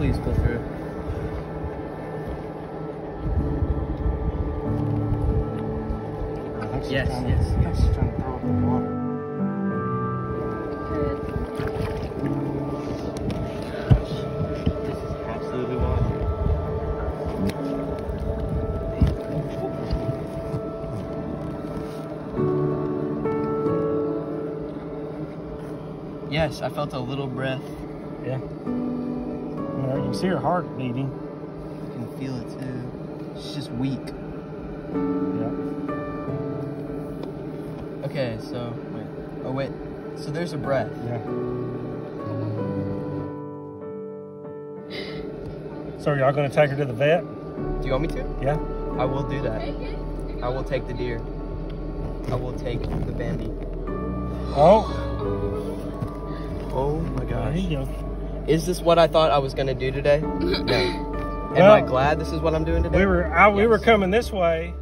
Please pull through. Yes, yes. I think she's trying to throw up in the water. This is absolutely wild. Yes, I felt a little breath. Yeah. You can see her heart beating. I can feel it too. She's just weak. Yeah. Okay, so wait. Oh wait. So there's a breath. Yeah. So are y'all going to take her to the vet? Do you want me to? Yeah. I will do that. I will take the deer. I will take the Bambi. Oh. Oh my gosh. There you go. Is this what I thought I was gonna do today? No. Am Well, I glad this is what I'm doing today? We were coming this way,